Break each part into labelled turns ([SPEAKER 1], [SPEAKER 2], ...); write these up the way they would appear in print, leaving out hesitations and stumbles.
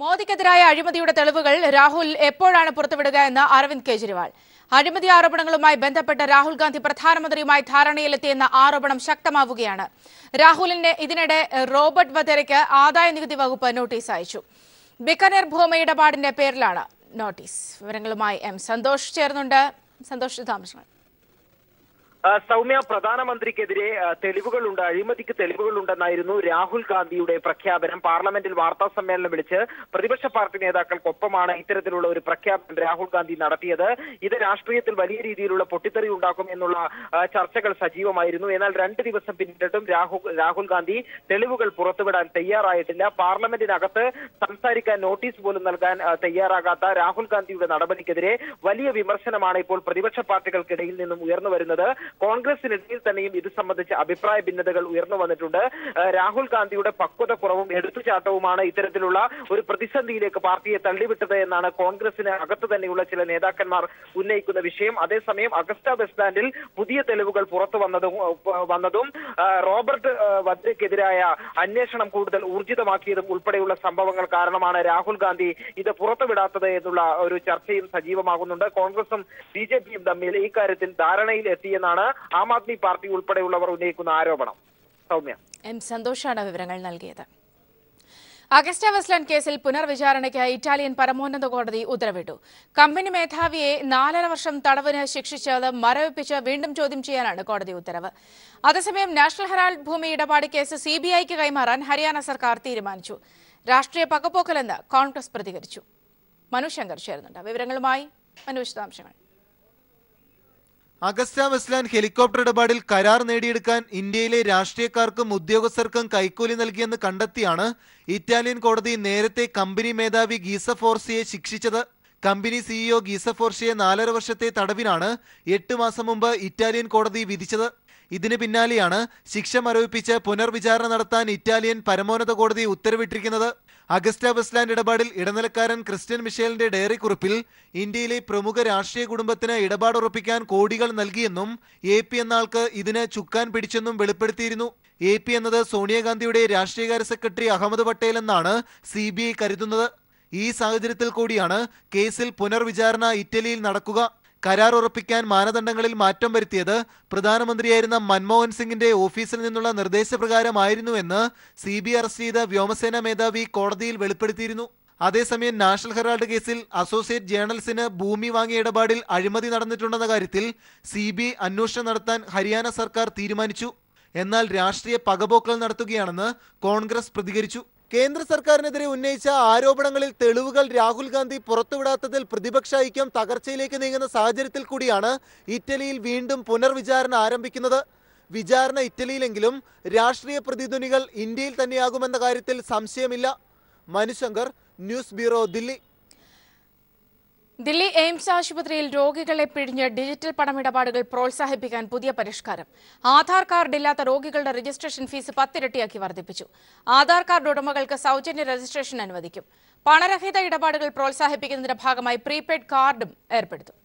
[SPEAKER 1] മോദിക്കെതിരായ അഴിമതിയുടെ തെളിവുകൾ രാഹുൽ എപ്പോഴാണ് പുറത്തുവിടുക എന്ന് അരവിന്ദ് കെജ്രിവാൾ. അഴിമതി ആരോപണങ്ങളുമായി ബന്ധപ്പെട്ട് രാഹുൽ ഗാന്ധി പ്രധാനമന്ത്രിയുമായി ധാരണയിലെത്തിയെന്ന ആരോപണം ശക്തമാവുകയാണ്. രാഹുലിന്റെ ഇതിനിടെ റോബർട്ട് വധേരയ്ക്ക് ആദായ നികുതി വകുപ്പ് നോട്ടീസ് അയച്ചു. ബിക്കനേർ ഭൂമി ഇടപാടിന്റെ പേരിലാണ് നോട്ടീസ്. വിവരങ്ങളുമായി എം സന്തോഷ് ചേർന്നുണ്ട്. സന്തോഷ്, വിശദാംശങ്ങൾ.
[SPEAKER 2] സൗമ്യ, പ്രധാനമന്ത്രിക്കെതിരെ തെളിവുകളുണ്ട്, അഴിമതിക്ക് തെളിവുകളുണ്ടെന്നായിരുന്നു രാഹുൽ ഗാന്ധിയുടെ പ്രഖ്യാപനം. പാർലമെന്റിൽ വാർത്താ സമ്മേളനം വിളിച്ച് പ്രതിപക്ഷ പാർട്ടി നേതാക്കൾക്കൊപ്പമാണ് ഇത്തരത്തിലുള്ള ഒരു പ്രഖ്യാപനം രാഹുൽ ഗാന്ധി നടത്തിയത്. ഇത് രാഷ്ട്രീയത്തിൽ വലിയ രീതിയിലുള്ള പൊട്ടിത്തെറി ഉണ്ടാക്കും എന്നുള്ള ചർച്ചകൾ സജീവമായിരുന്നു. എന്നാൽ 2 ദിവസം പിന്നിട്ടിട്ടും രാഹുൽ ഗാന്ധി തെളിവുകൾ പുറത്തുവിടാൻ തയ്യാറായിട്ടില്ല. പാർലമെന്റിനകത്ത് സംസാരിക്കാൻ നോട്ടീസ് പോലും നൽകാൻ തയ്യാറാകാത്ത രാഹുൽ ഗാന്ധിയുടെ നടപടിക്കെതിരെ വലിയ വിമർശനമാണ് ഇപ്പോൾ പ്രതിപക്ഷ പാർട്ടികൾക്കിടയിൽ നിന്നും ഉയർന്നു വരുന്നത്. കോൺഗ്രസിനിടയിൽ തന്നെയും ഇത് സംബന്ധിച്ച് അഭിപ്രായ ഭിന്നതകൾ ഉയർന്നു വന്നിട്ടുണ്ട്. രാഹുൽ ഗാന്ധിയുടെ പക്വത കുറവും എടുത്തുചാട്ടവുമാണ് ഇത്തരത്തിലുള്ള ഒരു പ്രതിസന്ധിയിലേക്ക് പാർട്ടിയെ തള്ളിവിട്ടത് എന്നാണ് കോൺഗ്രസിന് അകത്ത് തന്നെയുള്ള ചില നേതാക്കന്മാർ ഉന്നയിക്കുന്ന വിഷയം. അതേസമയം അഗസ്റ്റ വെസ്റ്റ്ലാൻഡിൽ പുതിയ തെളിവുകൾ പുറത്തു വന്നതും റോബർട്ട് വദ്രയ്ക്കെതിരായ അന്വേഷണം കൂടുതൽ ഊർജിതമാക്കിയതും ഉൾപ്പെടെയുള്ള സംഭവങ്ങൾ കാരണമാണ് രാഹുൽ ഗാന്ധി ഇത് പുറത്തുവിടാത്തത് എന്നുള്ള ഒരു ചർച്ചയും സജീവമാകുന്നുണ്ട്. കോൺഗ്രസും ബിജെപിയും തമ്മിൽ ഈ കാര്യത്തിൽ ധാരണയിൽ എത്തിയെന്നാണ് ആം ആദ്മി പാർട്ടി ഉൾപ്പെടെയുള്ളവർ ഉന്നയിക്കുന്ന ആരോപണം. സൗമ്യ,
[SPEAKER 1] എം സന്തോഷാണ് വിവരങ്ങൾ നൽകിയത്. അഗസ്റ്റ വെസ്റ്റ്ലാൻഡ് കേസിൽ പുനർവിചാരണയ്ക്ക് ഇറ്റാലിയൻ പരമോന്നത കോടതി ഉത്തരവിട്ടു. കമ്പനി മേധാവിയെ 4.5 വർഷം തടവിന് ശിക്ഷിച്ചത് മരവിപ്പിച്ച് വീണ്ടും ചോദ്യം ചെയ്യാനാണ് കോടതി ഉത്തരവ്. അതേസമയം നാഷണൽ ഹെറാൾഡ് ഭൂമി ഇടപാട് കേസ് CBIക്ക് കൈമാറാൻ ഹരിയാന സർക്കാർ തീരുമാനിച്ചു. രാഷ്ട്രീയ പകപോക്കലെന്ന് കോൺഗ്രസ് പ്രതികരിച്ചു. മനു ശങ്കർ ചേർന്നുണ്ട്. വിവരങ്ങളുമായി മനു, വിശദാംശങ്ങൾ.
[SPEAKER 3] അഗസ്റ്റ വെസ്റ്റ്ലാൻഡ് ഹെലികോപ്റ്റർ ഇടപാടിൽ കരാർ നേടിയെടുക്കാൻ ഇന്ത്യയിലെ രാഷ്ട്രീയക്കാർക്കും ഉദ്യോഗസ്ഥർക്കും കൈക്കൂലി നൽകിയെന്ന് കണ്ടെത്തിയാണ് ഇറ്റാലിയൻ കോടതി നേരത്തെ കമ്പനി മേധാവി ഗീസഫോർസിയെ ശിക്ഷിച്ചത്. കമ്പനി CEO ഗീസഫോർസിയെ 4.5 വർഷത്തെ തടവിനാണ് 8 മാസം മുമ്പ് ഇറ്റാലിയൻ കോടതി വിധിച്ചത്. ഇതിന് പിന്നാലെയാണ് ശിക്ഷ മരവിപ്പിച്ച് പുനർവിചാരണ നടത്താൻ ഇറ്റാലിയൻ പരമോന്നത കോടതി ഉത്തരവിട്ടിരിക്കുന്നത്. അഗസ്റ്റ വെസ്റ്റ്ലാൻഡ് ഇടപാടിൽ ഇടനിലക്കാരൻ ക്രിസ്റ്റ്യൻ മിഷേലിന്റെ ഡയറി കുറിപ്പിൽ ഇന്ത്യയിലെ പ്രമുഖ രാഷ്ട്രീയ കുടുംബത്തിന് ഇടപാടുറപ്പിക്കാൻ കോടികൾ നൽകിയെന്നും AP എന്ന ആൾക്ക് ഇതിന് ചുക്കാൻ പിടിച്ചെന്നും വെളിപ്പെടുത്തിയിരുന്നു. AP എന്നത് സോണിയാഗാന്ധിയുടെ രാഷ്ട്രീയകാര്യ സെക്രട്ടറി അഹമ്മദ് പട്ടേൽ എന്നാണ് CBI കരുതുന്നത്. ഈ സാഹചര്യത്തിൽ കൂടിയാണ് കേസിൽ പുനർവിചാരണ ഇറ്റലിയിൽ നടക്കുക. കരാർ ഉറപ്പിക്കാൻ മാനദണ്ഡങ്ങളിൽ മാറ്റം വരുത്തിയത് പ്രധാനമന്ത്രിയായിരുന്ന മൻമോഹൻ സിംഗിന്റെ ഓഫീസിൽ നിന്നുള്ള നിർദ്ദേശപ്രകാരമായിരുന്നുവെന്ന് CBI അറസ്റ്റ് ചെയ്ത വ്യോമസേന മേധാവി കോടതിയിൽ വെളിപ്പെടുത്തിയിരുന്നു. അതേസമയം നാഷണൽ ഹെറാൾഡ് കേസിൽ അസോസിയേറ്റ് ജേർണൽസിന് ഭൂമി വാങ്ങിയ ഇടപാടിൽ അഴിമതി നടന്നിട്ടുണ്ടെന്ന കാര്യത്തിൽ CBI അന്വേഷണം നടത്താൻ ഹരിയാന സർക്കാർ തീരുമാനിച്ചു. എന്നാൽ രാഷ്ട്രീയ പകപോക്കൽ നടത്തുകയാണെന്ന് കോൺഗ്രസ് പ്രതികരിച്ചു. കേന്ദ്ര സർക്കാരിനെതിരെ ഉന്നയിച്ച ആരോപണങ്ങളിൽ തെളിവുകൾ രാഹുൽ ഗാന്ധി പുറത്തുവിടാത്തതിൽ പ്രതിപക്ഷ ഐക്യം തകർച്ചയിലേക്ക് നീങ്ങുന്ന സാഹചര്യത്തിൽ കൂടിയാണ് ഇറ്റലിയിൽ വീണ്ടും പുനർവിചാരണ ആരംഭിക്കുന്നത്. വിചാരണ ഇറ്റലിയിലെങ്കിലും രാഷ്ട്രീയ പ്രതിധ്വനികൾ ഇന്ത്യയിൽ തന്നെയാകുമെന്ന കാര്യത്തിൽ സംശയമില്ല. Manu Shankar, news bureau, Delhi.
[SPEAKER 1] Delhi AIIMS ആശുപത്രിയിൽ രോഗികളെ പിഴിഞ്ഞ് ഡിജിറ്റൽ പണമിടപാടുകൾ പ്രോത്സാഹിപ്പിക്കാൻ പുതിയ പരിഷ്കാരം. ആധാർ കാർഡ് ഇല്ലാത്ത രോഗികളുടെ രജിസ്ട്രേഷൻ ഫീസ് 10 ഇരട്ടിയാക്കി വർദ്ധിപ്പിച്ചു. ആധാർ കാർഡ് ഉടമകൾക്ക് സൗജന്യ രജിസ്ട്രേഷൻ അനുവദിക്കും. പണരഹിത ഇടപാടുകൾ പ്രോത്സാഹിപ്പിക്കുന്നതിന്റെ ഭാഗമായി പ്രീപെയ്ഡ് കാർഡും ഏർപ്പെടുത്തും.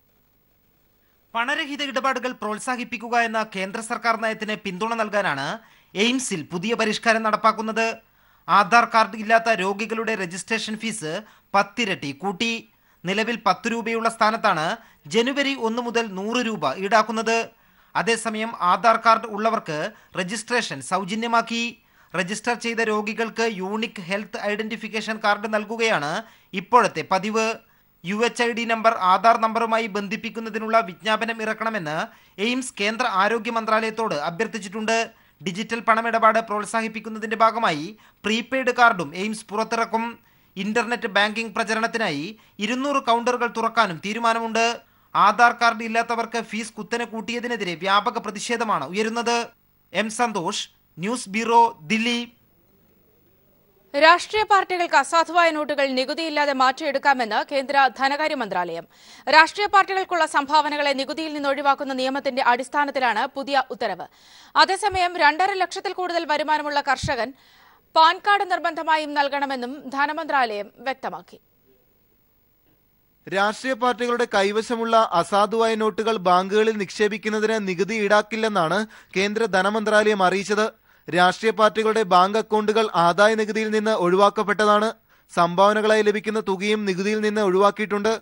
[SPEAKER 4] പണരഹിത ഇടപാടുകൾ പ്രോത്സാഹിപ്പിക്കുക എന്ന കേന്ദ്ര സർക്കാർ നയത്തിന് പിന്തുണ നൽകാനാണ് എയിംസിൽ പുതിയ പരിഷ്കാരം നടപ്പാക്കുന്നത്. ആധാർ കാർഡ് ഇല്ലാത്ത രോഗികളുടെ രജിസ്ട്രേഷൻ ഫീസ് 10 ഇരട്ടി കൂട്ടി. നിലവിൽ 10 രൂപയുള്ള സ്ഥാനത്താണ് ജനുവരി 1 മുതൽ 100 രൂപ ഈടാക്കുന്നത്. അതേസമയം ആധാർ കാർഡ് ഉള്ളവർക്ക് രജിസ്ട്രേഷൻ സൗജന്യമാക്കി. രജിസ്റ്റർ ചെയ്ത രോഗികൾക്ക് യൂണിക് ഹെൽത്ത് ഐഡന്റിഫിക്കേഷൻ കാർഡ് നൽകുകയാണ് ഇപ്പോഴത്തെ പതിവ്. UHID നമ്പർ ആധാർ നമ്പറുമായി ബന്ധിപ്പിക്കുന്നതിനുള്ള വിജ്ഞാപനം ഇറക്കണമെന്ന് എയിംസ് കേന്ദ്ര ആരോഗ്യ മന്ത്രാലയത്തോട് അഭ്യർത്ഥിച്ചിട്ടുണ്ട്. ഡിജിറ്റൽ പണമിടപാട് പ്രോത്സാഹിപ്പിക്കുന്നതിന്റെ ഭാഗമായി പ്രീപെയ്ഡ് കാർഡും എയിംസ് പുറത്തിറക്കും. ഇന്റർനെറ്റ് ബാങ്കിംഗ് പ്രചരണത്തിനായി 200 കൗണ്ടറുകൾ തുറക്കാനും തീരുമാനമുണ്ട്. ആധാർ കാർഡ് ഇല്ലാത്തവർക്ക് ഫീസ് കുത്തനെ കൂട്ടിയതിനെതിരെ വ്യാപക പ്രതിഷേധമാണ് ഉയരുന്നത്. M Santhosh, news bureau, Delhi.
[SPEAKER 1] രാഷ്ട്രീയ പാർട്ടികൾക്ക് അസാധുവായ നോട്ടുകൾ നികുതിയില്ലാതെ മാറ്റിയെടുക്കാമെന്ന് കേന്ദ്ര ധനകാര്യ മന്ത്രാലയം. രാഷ്ട്രീയ പാർട്ടികൾക്കുള്ള സംഭാവനകളെ നികുതിയിൽ നിന്ന് ഒഴിവാക്കുന്ന നിയമത്തിന്റെ അടിസ്ഥാനത്തിലാണ് പുതിയ ഉത്തരവ്. അതേസമയം 2.5 ലക്ഷത്തിൽ കൂടുതൽ വരുമാനമുള്ള കർഷകൻ പാൻ കാർഡ് നിർബന്ധമായും നൽകണമെന്നും ധനമന്ത്രാലയം വ്യക്തമാക്കി.
[SPEAKER 3] രാഷ്ട്രീയ പാർട്ടികളുടെ കൈവശമുള്ള അസാധുവായ നോട്ടുകൾ ബാങ്കുകളിൽ നിക്ഷേപിക്കുന്നതിന് നികുതി ഈടാക്കില്ലെന്നാണ് കേന്ദ്ര ധനമന്ത്രാലയം അറിയിച്ചത്. രാഷ്ട്രീയ പാർട്ടികളുടെ ബാങ്ക് അക്കൗണ്ടുകൾ ആദായ നികുതിയിൽ നിന്ന് ഒഴിവാക്കപ്പെട്ടതാണ്. സംഭാവനകളായി ലഭിക്കുന്ന തുകയും നികുതിയിൽ നിന്ന് ഒഴിവാക്കിയിട്ടുണ്ട്.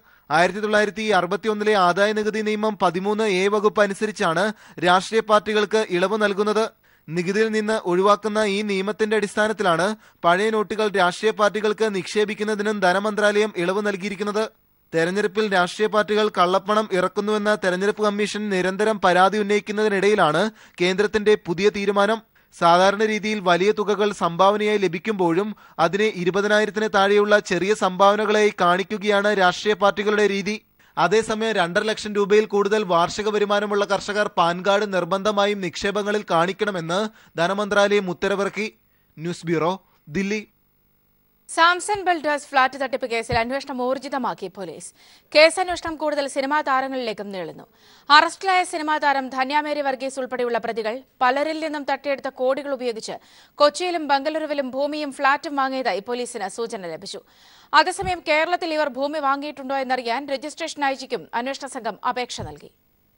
[SPEAKER 3] 1961 ആദായ നികുതി നിയമം 13A വകുപ്പ് അനുസരിച്ചാണ് രാഷ്ട്രീയ പാർട്ടികൾക്ക് ഇളവ് നൽകുന്നത്. നികുതിയിൽ നിന്ന് ഒഴിവാക്കുന്ന ഈ നിയമത്തിന്റെ അടിസ്ഥാനത്തിലാണ് പഴയ നോട്ടുകൾ രാഷ്ട്രീയ പാർട്ടികൾക്ക് നിക്ഷേപിക്കുന്നതിനും ധനമന്ത്രാലയം ഇളവ് നൽകിയിരിക്കുന്നത്. തെരഞ്ഞെടുപ്പിൽ രാഷ്ട്രീയ പാർട്ടികൾ കള്ളപ്പണം ഇറക്കുന്നുവെന്ന തെരഞ്ഞെടുപ്പ് കമ്മീഷൻ നിരന്തരം പരാതി ഉന്നയിക്കുന്നതിനിടയിലാണ് കേന്ദ്രത്തിന്റെ പുതിയ തീരുമാനം. സാധാരണ രീതിയിൽ വലിയ തുകകൾ സംഭാവനയായി ലഭിക്കുമ്പോഴും അതിനെ 20,000-ന് താഴെയുള്ള ചെറിയ സംഭാവനകളായി കാണിക്കുകയാണ് രാഷ്ട്രീയ പാർട്ടികളുടെ രീതി. അതേസമയം 2.5 ലക്ഷം രൂപയിൽ കൂടുതൽ വാർഷിക വരുമാനമുള്ള കർഷകർ പാൻ കാർഡ് നിർബന്ധമായും നിക്ഷേപങ്ങളിൽ കാണിക്കണമെന്ന് ധനമന്ത്രാലയം ഉത്തരവിറക്കി. News bureau, Delhi.
[SPEAKER 1] Samson builders flat തട്ടിപ്പ് കേസിൽ അന്വേഷണം ഊർജിതമാക്കി പോലീസ്. കേസന്വേഷണം കൂടുതൽ സിനിമാ താരങ്ങളിലേക്കും നീളുന്നു. അറസ്റ്റിലായ സിനിമാ താരം ധന്യാമേരി വർഗീസ് ഉൾപ്പെടെയുള്ള പ്രതികൾ പലരിൽ നിന്നും തട്ടിയെടുത്ത കോടികൾ ഉപയോഗിച്ച് കൊച്ചിയിലും ബംഗളൂരുവിലും ഭൂമിയും ഫ്ളാറ്റും വാങ്ങിയതായി പോലീസിന് സൂചന ലഭിച്ചു. അതേസമയം കേരളത്തിൽ ഇവർ ഭൂമി വാങ്ങിയിട്ടുണ്ടോ എന്നറിയാൻ രജിസ്ട്രേഷൻ ഐജിക്കും അന്വേഷണ സംഘം അപേക്ഷ നൽകി.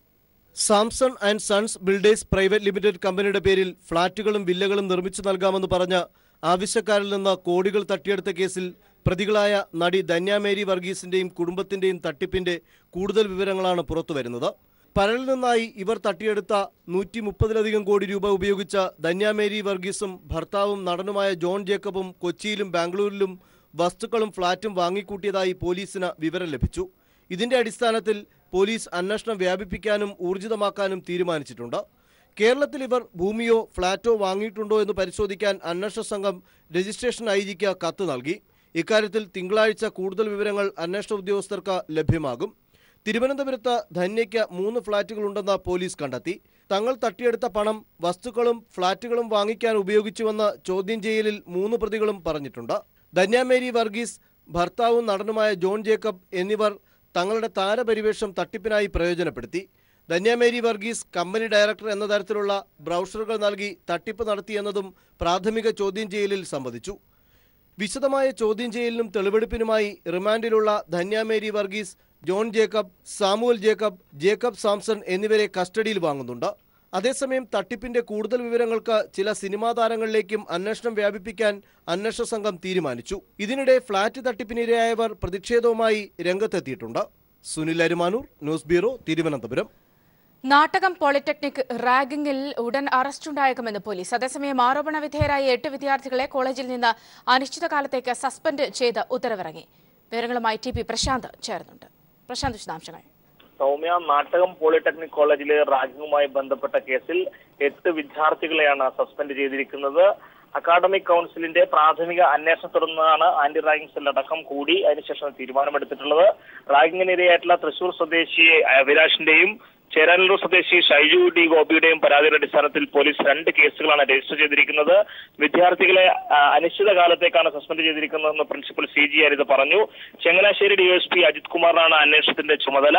[SPEAKER 5] Samson and sons builders private limited കമ്പനിയുടെ പേരിൽ ഫ്ളാറ്റുകളും വില്ലകളും നിർമ്മിച്ചു നൽകാമെന്ന് പറഞ്ഞ ആവശ്യക്കാരിൽ നിന്ന് കോടികൾ തട്ടിയെടുത്ത കേസിൽ പ്രതികളായ നടി ധന്യാമേരി വർഗീസിന്റെയും കുടുംബത്തിന്റെയും തട്ടിപ്പിന്റെ കൂടുതൽ വിവരങ്ങളാണ് പുറത്തുവരുന്നത്. പലരിൽ നിന്നായി ഇവർ തട്ടിയെടുത്ത 130-ലധികം കോടി രൂപ ഉപയോഗിച്ച ധന്യാമേരി വർഗീസും ഭർത്താവും നടനുമായ ജോൺ ജേക്കബും കൊച്ചിയിലും ബാംഗ്ലൂരിലും വസ്തുക്കളും ഫ്ളാറ്റും വാങ്ങിക്കൂട്ടിയതായി പോലീസിന് വിവരം ലഭിച്ചു. ഇതിന്റെ അടിസ്ഥാനത്തിൽ പോലീസ് അന്വേഷണം വ്യാപിപ്പിക്കാനും ഊർജിതമാക്കാനും തീരുമാനിച്ചിട്ടുണ്ട്. കേരളത്തിൽ ഇവർ ഭൂമിയോ ഫ്ളാറ്റോ വാങ്ങിയിട്ടുണ്ടോ എന്ന് പരിശോധിക്കാൻ അന്വേഷണ സംഘം രജിസ്ട്രേഷൻ ഐജിക്ക് കത്ത് നൽകി. ഇക്കാര്യത്തിൽ തിങ്കളാഴ്ച കൂടുതൽ വിവരങ്ങൾ അന്വേഷണ ഉദ്യോഗസ്ഥർക്ക് ലഭ്യമാകും. തിരുവനന്തപുരത്ത് ധന്യയ്ക്ക് 3 ഫ്ളാറ്റുകളുണ്ടെന്ന് പോലീസ് കണ്ടെത്തി. തങ്ങൾ തട്ടിയെടുത്ത പണം വസ്തുക്കളും ഫ്ളാറ്റുകളും വാങ്ങിക്കാൻ ഉപയോഗിച്ചുവെന്ന് ചോദ്യം ചെയ്യലിൽ 3 പ്രതികളും പറഞ്ഞിട്ടുണ്ട്. ധന്യാമേരി വർഗീസ്, ഭർത്താവും നടനുമായ ജോൺ ജേക്കബ് എന്നിവർ തങ്ങളുടെ താരപരിവേഷം തട്ടിപ്പിനായി പ്രയോജനപ്പെടുത്തി. ധന്യാമേരി വർഗീസ് കമ്പനി ഡയറക്ടർ എന്ന തരത്തിലുള്ള ബ്രൗഷറുകൾ നൽകി തട്ടിപ്പ് നടത്തിയെന്നതും പ്രാഥമിക ചോദ്യം ചെയ്യലിൽ സമ്മതിച്ചു. വിശദമായ ചോദ്യം ചെയ്യലിനും തെളിവെടുപ്പിനുമായി റിമാൻഡിലുള്ള ധന്യാമേരി വർഗീസ്, ജോൺ ജേക്കബ്, സാമുവൽ ജേക്കബ്, ജേക്കബ് സാംസൺ എന്നിവരെ കസ്റ്റഡിയിൽ വാങ്ങുന്നുണ്ട്. അതേസമയം തട്ടിപ്പിന്റെ കൂടുതൽ വിവരങ്ങൾക്ക് ചില സിനിമാ താരങ്ങളിലേക്കും അന്വേഷണം വ്യാപിപ്പിക്കാൻ അന്വേഷണ സംഘം തീരുമാനിച്ചു. ഇതിനിടെ ഫ്ളാറ്റ് തട്ടിപ്പിനിരയായവർ പ്രതിഷേധവുമായി രംഗത്തെത്തിയിട്ടുണ്ട്. Sunil Arumanoor, news bureau, Thiruvananthapuram.
[SPEAKER 1] Nattakam polytechnic റാഗിംഗിൽ ഉടൻ അറസ്റ്റുണ്ടായേക്കുമെന്ന് പോലീസ്. അതേസമയം ആരോപണ വിധേയരായ 8 വിദ്യാർത്ഥികളെ കോളേജിൽ നിന്ന് അനിശ്ചിതകാലത്തേക്ക് സസ്പെൻഡ് ചെയ്ത് ഉത്തരവിറങ്ങി. വിവരങ്ങളുമായി ടി പി പ്രശാന്ത് ചേർന്നുണ്ട്. പ്രശാന്ത്, വിശദാംശങ്ങൾ.
[SPEAKER 6] സൗമ്യ, നാട്ടകം പോളിടെക്നിക് കോളേജിലെ റാഗിംഗുമായി ബന്ധപ്പെട്ട കേസിൽ 8 വിദ്യാർത്ഥികളെയാണ് സസ്പെൻഡ് ചെയ്തിരിക്കുന്നത്. അക്കാഡമിക് കൗൺസിലിന്റെ പ്രാഥമിക അന്വേഷണത്തെ തുടർന്നാണ് ആന്റി റാഗിംഗ് സെൽ അടക്കം കൂടി അതിനുശേഷം തീരുമാനമെടുത്തിട്ടുള്ളത്. റാഗിംഗിനിരയായിട്ടുള്ള തൃശൂർ സ്വദേശി അഭിലാഷിന്റെയും ചേരാനല്ലൂർ സ്വദേശി ഷൈജു ഡി ഗോപിയുടെയും പരാതിയുടെ അടിസ്ഥാനത്തിൽ പോലീസ് 2 കേസുകളാണ് രജിസ്റ്റർ ചെയ്തിരിക്കുന്നത്. വിദ്യാർത്ഥികളെ അനിശ്ചിതകാലത്തേക്കാണ് സസ്പെൻഡ് ചെയ്തിരിക്കുന്നതെന്ന് പ്രിൻസിപ്പൽ CG ഹരിത പറഞ്ഞു. ചങ്ങനാശ്ശേരി DSP അജിത് കുമാറാണ് അന്വേഷണത്തിന്റെ ചുമതല.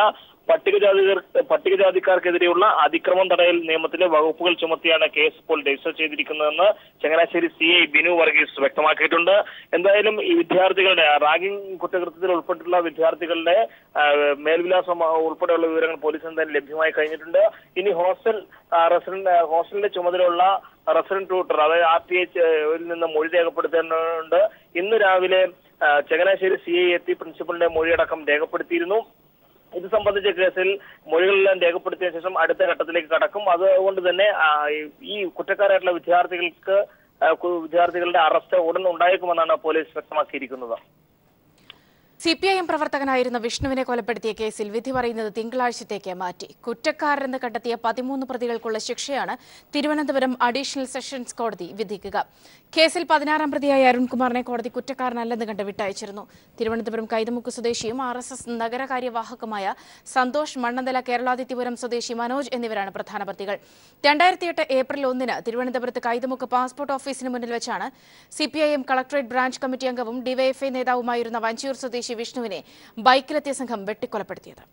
[SPEAKER 6] പട്ടികജാതിക്കാർക്കെതിരെയുള്ള അതിക്രമം തടയൽ നിയമത്തിലെ വകുപ്പുകൾ ചുമത്തിയാണ് കേസ് ഇപ്പോൾ രജിസ്റ്റർ ചെയ്തിരിക്കുന്നതെന്ന് ചങ്ങനാശ്ശേരി CI ബിനു വർഗീസ് വ്യക്തമാക്കിയിട്ടുണ്ട്. എന്തായാലും ഈ വിദ്യാർത്ഥികളുടെ റാഗിംഗ് കുറ്റകൃത്യത്തിൽ ഉൾപ്പെട്ടിട്ടുള്ള വിദ്യാർത്ഥികളുടെ മേൽവിലാസം ഉൾപ്പെടെയുള്ള വിവരങ്ങൾ പോലീസിന് എന്തായാലും ലഭ്യമായി കഴിഞ്ഞിട്ടുണ്ട്. ഇനി ഹോസ്റ്റലിന്റെ ചുമതലയുള്ള റെസിഡന്റ് ട്യൂട്ടർ, അതായത് RTH നിന്ന് മൊഴി രേഖപ്പെടുത്തേണ്ടതുണ്ട്. ഇന്ന് രാവിലെ ചങ്ങനാശ്ശേരി CI എത്തി പ്രിൻസിപ്പലിന്റെ മൊഴിയടക്കം രേഖപ്പെടുത്തിയിരുന്നു. ഇത് സംബന്ധിച്ച കേസിൽ മൊഴികളെല്ലാം രേഖപ്പെടുത്തിയ ശേഷം അടുത്ത ഘട്ടത്തിലേക്ക് കടക്കും. അതുകൊണ്ട് തന്നെ ഈ കുറ്റക്കാരായിട്ടുള്ള വിദ്യാർത്ഥികളുടെ അറസ്റ്റ് ഉടൻ ഉണ്ടായേക്കുമെന്നാണ് പോലീസ് വ്യക്തമാക്കിയിരിക്കുന്നത്.
[SPEAKER 1] CPIM പ്രവർത്തകനായിരുന്ന വിഷ്ണുവിനെ കൊലപ്പെടുത്തിയ കേസിൽ വിധി പറയുന്നത് തിങ്കളാഴ്ചത്തേക്ക് മാറ്റി. കുറ്റക്കാരെന്ന് കണ്ടെത്തിയ 13 പ്രതികൾക്കുള്ള ശിക്ഷയാണ് തിരുവനന്തപുരം അഡീഷണൽ സെഷൻസ് കോടതി വിധിക്കുക. കേസിൽ 16-ാം പ്രതിയായ അരുൺകുമാറിനെ കോടതി കുറ്റക്കാരനല്ലെന്ന് കണ്ട് വിട്ടയച്ചിരുന്നു. തിരുവനന്തപുരം കൈതമുക്ക് സ്വദേശിയും RSS നഗരകാര്യവാഹകമായ സന്തോഷ്, മണ്ണന്തല കേരളാദിത്യപുരം സ്വദേശി മനോജ് എന്നിവരാണ് പ്രധാന പ്രതികൾ. 2008 ഏപ്രിൽ 1-ന് തിരുവനന്തപുരത്ത് കൈതമുക്ക് പാസ്പോർട്ട് ഓഫീസിന് മുന്നിൽ വെച്ചാണ് CPIM കളക്ടറേറ്റ് ബ്രാഞ്ച് കമ്മിറ്റി അംഗവും DYFI നേതാവുമായിരുന്ന വഞ്ചിയൂർ സ്വദേശി വിഷ്ണുവിനെ ബൈക്കിലെത്തിയ സംഘം വെട്ടിക്കൊലപ്പെടുത്തിയത്.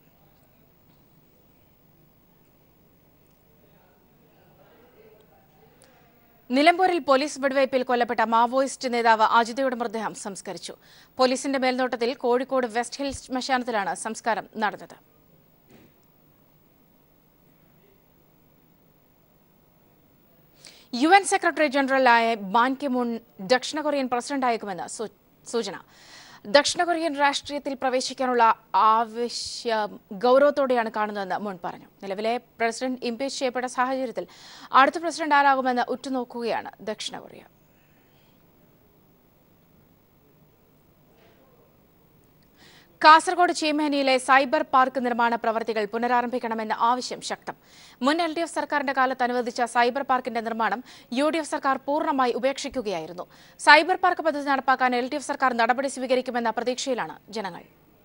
[SPEAKER 1] നിലമ്പൂരിൽ പോലീസ് വെടിവയ്പിൽ കൊല്ലപ്പെട്ട മാവോയിസ്റ്റ് നേതാവ് അജിതയുടെ മൃതദേഹം സംസ്കരിച്ചു. പോലീസിന്റെ മേൽനോട്ടത്തിൽ കോഴിക്കോട് വെസ്റ്റ് ഹിൽസ് ശ്മശാനത്തിലാണ് സംസ്കാരം നടന്നത്. UN സെക്രട്ടറി ജനറലായ ബാൻ കി മൂൺ ദക്ഷിണ കൊറിയൻ പ്രസിഡന്റായേക്കുമെന്ന് സൂചന. ദക്ഷിണ കൊറിയൻ രാഷ്ട്രീയത്തിൽ പ്രവേശിക്കാനുള്ള ആവശ്യം ഗൌരവത്തോടെയാണ് കാണുന്നതെന്ന് മുൻ പറഞ്ഞു. നിലവിലെ പ്രസിഡന്റ് ഇംപീച്ച് ചെയ്യപ്പെട്ട സാഹചര്യത്തിൽ അടുത്ത പ്രസിഡന്റ് ആരാകുമെന്ന് ഉറ്റുനോക്കുകയാണ് ദക്ഷിണ കൊറിയ. കാസർഗോഡ് ചീമേനിയിലെ സൈബർ പാർക്ക് നിർമ്മാണ പ്രവർത്തികൾ പുനരാരംഭിക്കണമെന്ന ആവശ്യം ശക്തം. മുൻ LDF സർക്കാരിന്റെ കാലത്ത് അനുവദിച്ച സൈബർ പാർക്കിന്റെ നിർമ്മാണം UDF സർക്കാർ പൂർണ്ണമായി ഉപേക്ഷിക്കുകയായിരുന്നു. സൈബർ പാർക്ക് പദ്ധതി നടപ്പാക്കാൻ LDF സർക്കാർ നടപടി സ്വീകരിക്കുമെന്ന പ്രതീക്ഷയിലാണ് ജനങ്ങൾ.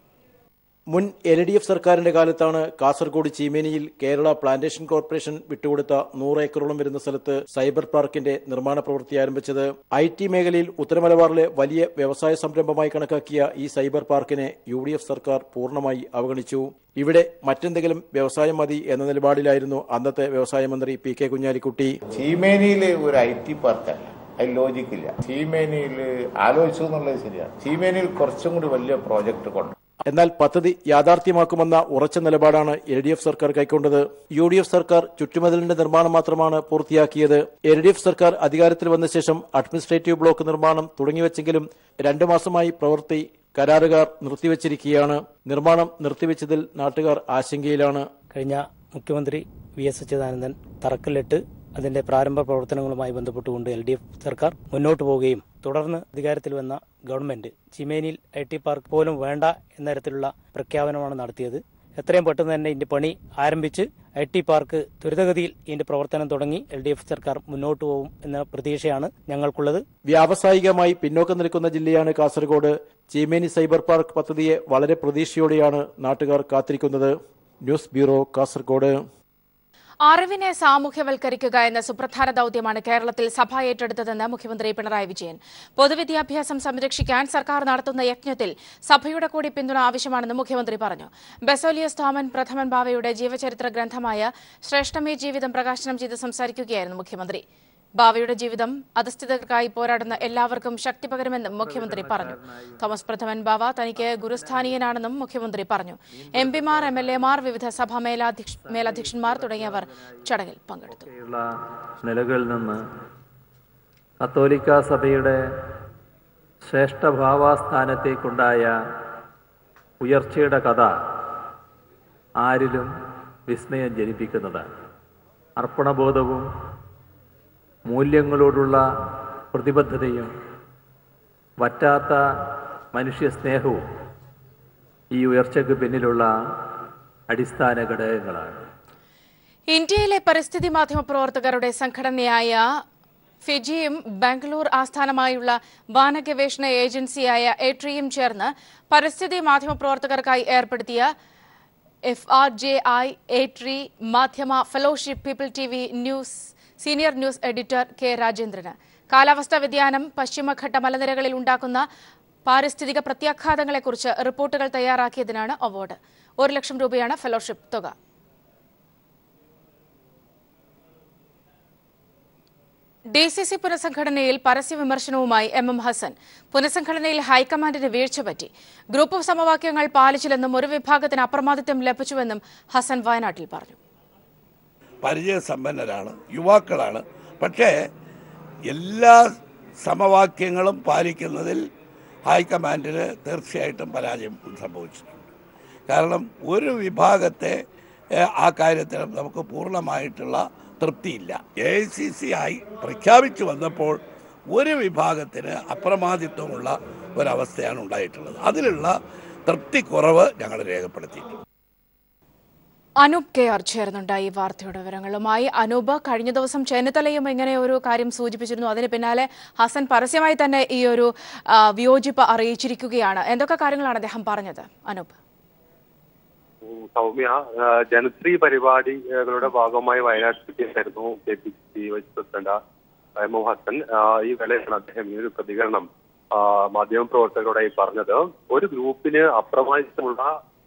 [SPEAKER 7] മുൻ LDF സർക്കാരിന്റെ കാലത്താണ് കാസർഗോഡ് ചീമേനിയിൽ കേരള പ്ലാന്റേഷൻ കോർപ്പറേഷൻ വിട്ടുകൊടുത്ത 100 ഏക്കറോളം വരുന്ന സ്ഥലത്ത് സൈബർ പാർക്കിന്റെ നിർമ്മാണ പ്രവൃത്തി ആരംഭിച്ചത്. IT മേഖലയിൽ ഉത്തരമലബാറിലെ വലിയ വ്യവസായ സംരംഭമായി കണക്കാക്കിയ ഈ സൈബർ പാർക്കിനെ UDF സർക്കാർ പൂർണ്ണമായി അവഗണിച്ചു. ഇവിടെ മറ്റെന്തെങ്കിലും വ്യവസായം മതി എന്ന നിലപാടിലായിരുന്നു അന്നത്തെ വ്യവസായ മന്ത്രി PK കുഞ്ഞാലിക്കുട്ടി.
[SPEAKER 8] ചീമേനിയിലെ ഒരു IT പാർക്കല്ല, അതിൽ ലോജിക്കില്ല. ചീമേനിയിൽ ആലോചിച്ചു എന്നുള്ളത് ശരിയാണ്. ചീമേനിയിൽ കുറച്ചും കൂടി വലിയ പ്രോജക്ട് കൊണ്ട്
[SPEAKER 7] എന്നാൽ പദ്ധതി യാഥാർത്ഥ്യമാക്കുമെന്ന ഉറച്ച നിലപാടാണ് LDF സർക്കാർ കൈക്കൊണ്ടത്. UDF സർക്കാർ ചുറ്റുമതിലിന്റെ നിർമ്മാണം മാത്രമാണ് പൂർത്തിയാക്കിയത്. LDF സർക്കാർ അധികാരത്തിൽ വന്ന ശേഷം അഡ്മിനിസ്ട്രേറ്റീവ് ബ്ലോക്ക് നിർമ്മാണം തുടങ്ങിവെച്ചെങ്കിലും 2 മാസമായി പ്രവൃത്തി കരാറുകാർ നിർത്തിവച്ചിരിക്കുകയാണ്. നിർമ്മാണം നിർത്തിവെച്ചതിൽ നാട്ടുകാർ ആശങ്കയിലാണ്.
[SPEAKER 9] കഴിഞ്ഞ മുഖ്യമന്ത്രി VS അച്യുതാനന്ദൻ തറക്കല്ലിട്ട് അതിന്റെ പ്രാരംഭ പ്രവർത്തനങ്ങളുമായി ബന്ധപ്പെട്ടുകൊണ്ട് LDF സർക്കാർ മുന്നോട്ട് പോവുകയും തുടർന്ന് അധികാരത്തിൽ വന്ന ഗവൺമെന്റ് ചീമേനിയിൽ IT പാർക്ക് പോലും വേണ്ട എന്ന തരത്തിലുള്ള പ്രഖ്യാപനമാണ് നടത്തിയത്. എത്രയും പെട്ടെന്ന് തന്നെ ഇതിന്റെ പണി ആരംഭിച്ച് IT പാർക്ക് ത്വരിതഗതിയിൽ ഇതിന്റെ പ്രവർത്തനം തുടങ്ങി LDF സർക്കാർ മുന്നോട്ട് പോകും എന്ന പ്രതീക്ഷയാണ് ഞങ്ങൾക്കുള്ളത്.
[SPEAKER 7] വ്യാവസായികമായി പിന്നോക്കം നിൽക്കുന്ന ജില്ലയാണ് കാസർഗോഡ്. ചീമേനി സൈബർ പാർക്ക് പദ്ധതിയെ വളരെ പ്രതീക്ഷയോടെയാണ് നാട്ടുകാർ കാത്തിരിക്കുന്നത്. News bureau, Kasaragod.
[SPEAKER 1] അറിവിനെ സാമൂഹ്യവൽക്കരിക്കുക എന്ന സുപ്രധാന ദൌത്യമാണ് കേരളത്തിൽ സഭ ഏറ്റെടുത്തതെന്ന് മുഖ്യമന്ത്രി പിണറായി വിജയൻ. പൊതുവിദ്യാഭ്യാസം സംരക്ഷിക്കാൻ സർക്കാർ നടത്തുന്ന യജ്ഞത്തിൽ സഭയുടെ കൂടി പിന്തുണ ആവശ്യമാണെന്ന് മുഖ്യമന്ത്രി പറഞ്ഞു. ബസേലിയസ് തോമൻ പ്രഥമൻ ബാവയുടെ ജീവചരിത്ര ഗ്രന്ഥമായ ശ്രേഷ്ഠമേ ജീവിതം പ്രകാശനം ചെയ്ത് സംസാരിക്കുകയായിരുന്നു മുഖ്യമന്ത്രി. ബാവയുടെ ജീവിതം അധസ്ഥിതർക്കായി പോരാടുന്ന എല്ലാവർക്കും ശക്തി പകരുമെന്നും മുഖ്യമന്ത്രി പറഞ്ഞു. തോമസ് പ്രഥമൻ ബാവ തനിക്ക് ഗുരുസ്ഥാനീയനാണെന്നും മുഖ്യമന്ത്രി പറഞ്ഞു. MP-മാർ, MLA-മാർ, വിവിധ സഭാ മേലധ്യക്ഷന്മാർ തുടങ്ങിയവർ ചടങ്ങിൽ പങ്കെടുത്തു.
[SPEAKER 10] നിലകളിൽ നിന്ന് കത്തോലിക്ക സഭയുടെ ശ്രേഷ്ഠഭാവാസ്ഥാനത്തേക്കുണ്ടായ ഉയർച്ചയുടെ കഥ ആരിലും വിസ്മയം ജനിപ്പിക്കുന്നതാണ്. അർപ്പണബോധവും മൂല്യങ്ങളോടുള്ള പ്രതിബദ്ധതയും വറ്റാത്ത മനുഷ്യ സ്നേഹവും ഈ ഉയർച്ചയ്ക്ക് പിന്നിലുള്ള അടിസ്ഥാന ഘടകങ്ങളാണ്.
[SPEAKER 1] ഇന്ത്യയിലെ പരിസ്ഥിതി മാധ്യമ പ്രവർത്തകരുടെ സംഘടനയായ ഫിജിയും ബാംഗ്ലൂർ ആസ്ഥാനമായുള്ള വാനഗവേഷണ ഏജൻസിയായ എട്രിയും ചേർന്ന് പരിസ്ഥിതി മാധ്യമ പ്രവർത്തകർക്കായി ഏർപ്പെടുത്തിയ FRJI എട്രി മാധ്യമ fellowship People TV news senior news editor K. രാജേന്ദ്രന് കാലാവസ്ഥാ വ്യതിയാനം പശ്ചിമഘട്ട മലനിരകളിൽ ഉണ്ടാക്കുന്ന പാരിസ്ഥിതിക പ്രത്യാഘാതങ്ങളെക്കുറിച്ച് റിപ്പോർട്ടുകൾ തയ്യാറാക്കിയതിനാണ് അവാർഡ്. 1 ലക്ഷം രൂപയാണ് ഫെലോഷിപ്പ് തുക. DCC പുനഃസംഘടനയിൽ പരസ്യ വിമർശനവുമായി MM ഹസൻ. പുനഃസംഘടനയിൽ ഹൈക്കമാൻഡിന് വീഴ്ച പറ്റി. ഗ്രൂപ്പ് സമവാക്യങ്ങൾ പാലിച്ചില്ലെന്നും ഒരു വിഭാഗത്തിന് അപ്രമാദിത്വം ലഭിച്ചുവെന്നും ഹസൻ വയനാട്ടിൽ പറഞ്ഞു.
[SPEAKER 11] പരിചയസമ്പന്നരാണ്, യുവാക്കളാണ്. പക്ഷേ എല്ലാ സമവാക്യങ്ങളും പാലിക്കുന്നതിൽ ഹൈക്കമാൻഡിന് തീർച്ചയായിട്ടും പരാജയം സംഭവിച്ചിട്ടുണ്ട്. കാരണം ഒരു വിഭാഗത്തെ ആ കാര്യത്തിൽ നമുക്ക് പൂർണ്ണമായിട്ടുള്ള തൃപ്തിയില്ല. AICC ആയി പ്രഖ്യാപിച്ചു വന്നപ്പോൾ ഒരു വിഭാഗത്തിന് അപ്രമാദിത്വമുള്ള ഒരവസ്ഥയാണ് ഉണ്ടായിട്ടുള്ളത്. അതിലുള്ള തൃപ്തിക്കുറവ് ഞങ്ങൾ രേഖപ്പെടുത്തിയിട്ടുണ്ട്.
[SPEAKER 1] അനൂപ് KR ചേർന്നുണ്ട് ഈ വാർത്തയുടെ വിവരങ്ങളുമായി. അനൂപ്, കഴിഞ്ഞ ദിവസം ചെന്നിത്തലയും ഇങ്ങനെ ഒരു കാര്യം സൂചിപ്പിച്ചിരുന്നു. അതിന് പിന്നാലെ ഹസൻ പരസ്യമായി തന്നെ ഈ ഒരു വിയോജിപ്പ് അറിയിച്ചിരിക്കുകയാണ്. എന്തൊക്കെ കാര്യങ്ങളാണ് അദ്ദേഹം പറഞ്ഞത്? അനൂപ്.
[SPEAKER 12] സൗമ്യ, ജനശ്രീ പരിപാടികളുടെ ഭാഗമായി വയനാട്ടിലെത്തിയായിരുന്നു KPCC vice president MM Hassan. ഈ വേളയിലാണ് അദ്ദേഹം ഈ ഒരു പ്രതികരണം മാധ്യമപ്രവർത്തകരോടായി പറഞ്ഞത്. ഒരു ഗ്രൂപ്പിന് അപ്രമാദിത്വമുള്ള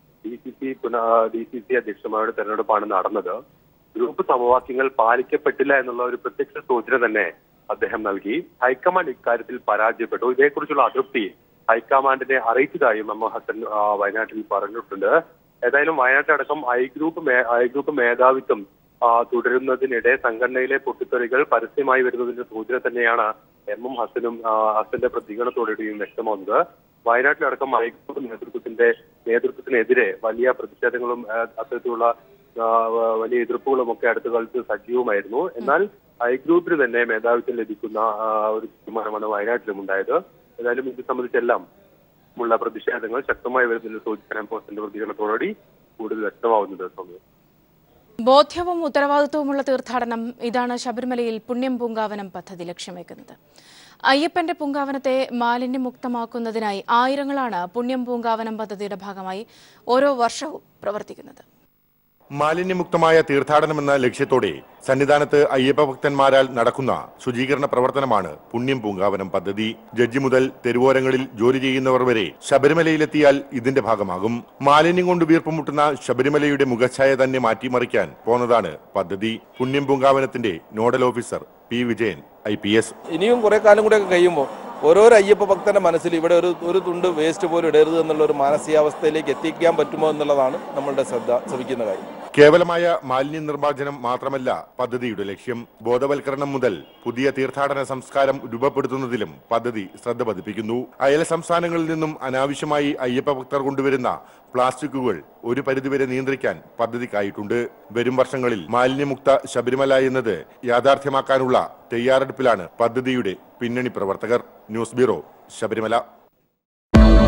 [SPEAKER 12] DCC അധ്യക്ഷന്മാരുടെ തെരഞ്ഞെടുപ്പാണ് നടന്നത്. ഗ്രൂപ്പ് സമവാക്യങ്ങൾ പാലിക്കപ്പെട്ടില്ല എന്നുള്ള ഒരു പ്രത്യക്ഷ സൂചന തന്നെ അദ്ദേഹം നൽകി. ഹൈക്കമാൻഡ് ഇക്കാര്യത്തിൽ പരാജയപ്പെട്ടു. ഇതേക്കുറിച്ചുള്ള അതൃപ്തി ഹൈക്കമാൻഡിനെ അറിയിച്ചതായും MM ഹസൻ വയനാട്ടിൽ പറഞ്ഞിട്ടുണ്ട്. ഏതായാലും വയനാട്ടിലടക്കം ഐ ഗ്രൂപ്പ് മേധാവിത്വം തുടരുന്നതിനിടെ സംഘടനയിലെ പൊട്ടിത്തെറികൾ പരസ്യമായി വരുന്നതിന്റെ സൂചന തന്നെയാണ് എം ഹസനും ഹസന്റെ പ്രതികരണത്തോടെയും വ്യക്തമാവുന്നത്. വയനാട്ടിലടക്കം ഹൈക്കോടതി നേതൃത്വത്തിനെതിരെ വലിയ പ്രതിഷേധങ്ങളും അത്തരത്തിലുള്ള വലിയ എതിർപ്പുകളും ഒക്കെ അടുത്ത കാലത്ത് സജീവമായിരുന്നു. എന്നാൽ ഐ ഗ്രൂപ്പിന് തന്നെ മേധാവിത്വം ലഭിക്കുന്ന ഒരു തീരുമാനമാണ് വയനാട്ടിലും ഉണ്ടായത്. ഏതായാലും ഇത് സംബന്ധിച്ചെല്ലാം ഉള്ള പ്രതിഷേധങ്ങൾ ശക്തമായി വരുന്നതിൽ സൂചിക്കാൻ പോസ്റ്റിന്റെ പ്രതികരണത്തോടുകൂടി കൂടുതൽ വ്യക്തമാവുന്നത്. സമയം
[SPEAKER 1] ബോധ്യവും ഉത്തരവാദിത്വവുമുള്ള തീർത്ഥാടനം, ഇതാണ് ശബരിമലയിൽ പുണ്യം പൂങ്കാവനം പദ്ധതി ലക്ഷ്യം വെക്കുന്നത്. അയ്യപ്പന്റെ പൂങ്കാവനത്തെ മാലിന്യമുക്തമാക്കുന്നതിനായി ആയിരങ്ങളാണ് പുണ്യം പൂങ്കാവനം പദ്ധതിയുടെ ഭാഗമായി ഓരോ വർഷവും പ്രവർത്തിക്കുന്നത്.
[SPEAKER 13] മാലിന്യമുക്തമായ തീർത്ഥാടനമെന്ന ലക്ഷ്യത്തോടെ സന്നിധാനത്ത് അയ്യപ്പ ഭക്തന്മാരാൽ നടക്കുന്ന ശുചീകരണ പ്രവർത്തനമാണ് പുണ്യം പൂങ്കാവനം പദ്ധതി. ജഡ്ജി മുതൽ തെരുവോരങ്ങളിൽ ജോലി ചെയ്യുന്നവർ വരെ ശബരിമലയിലെത്തിയാൽ ഇതിന്റെ ഭാഗമാകും. മാലിന്യം കൊണ്ട് വീർപ്പുമുട്ടുന്ന ശബരിമലയുടെ മുഖഛായ തന്നെ മാറ്റിമറിക്കാൻ പോന്നതാണ് പദ്ധതി. പുണ്യം പൂങ്കാവനത്തിന്റെ nodal officer P Vijayan IPS.
[SPEAKER 14] ഇനിയും കുറെ കാലം കൂടെയൊക്കെ കഴിയുമ്പോൾ ഓരോരോ അയ്യപ്പ ഭക്തന്റെ മനസ്സിൽ ഇവിടെ ഒരു തുണ്ട് വേസ്റ്റ് പോലും ഇടരുത് എന്നുള്ള ഒരു മാനസികാവസ്ഥയിലേക്ക് എത്തിക്കാൻ പറ്റുമോ എന്നുള്ളതാണ് നമ്മളുടെ ശ്രമിക്കുന്ന കാര്യം.
[SPEAKER 13] കേവലമായ മാലിന്യ നിർമ്മാർജ്ജനം മാത്രമല്ല പദ്ധതിയുടെ ലക്ഷ്യം. ബോധവൽക്കരണം മുതൽ പുതിയ തീർത്ഥാടന സംസ്കാരം രൂപപ്പെടുത്തുന്നതിലും പദ്ധതി ശ്രദ്ധ പതിപ്പിക്കുന്നു. അയൽ സംസ്ഥാനങ്ങളിൽ നിന്നും അനാവശ്യമായി അയ്യപ്പ ഭക്തർ കൊണ്ടുവരുന്ന പ്ലാസ്റ്റിക്കുകൾ ഒരു പരിധിവരെ നിയന്ത്രിക്കാൻ പദ്ധതിക്കായിട്ടുണ്ട്. വരും വർഷങ്ങളിൽ മാലിന്യമുക്ത ശബരിമല എന്നത് യാഥാർത്ഥ്യമാക്കാനുള്ള തയ്യാറെടുപ്പിലാണ് പദ്ധതിയുടെ പിന്നണി പ്രവർത്തകർ. News bureau, Sabarimala.